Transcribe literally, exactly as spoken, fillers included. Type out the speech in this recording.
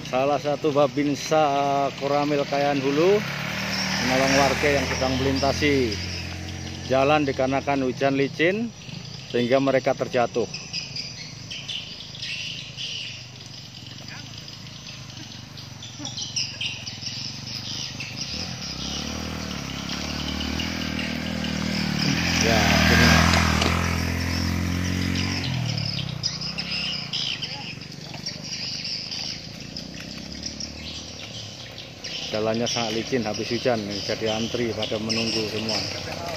salah satu Babinsa Koramil Kayan Hulu menolong warga yang sedang melintasi jalan dikarenakan hujan licin sehingga mereka terjatuh. Ya, ini. Jalannya sangat licin habis hujan, jadi antri pada menunggu semua.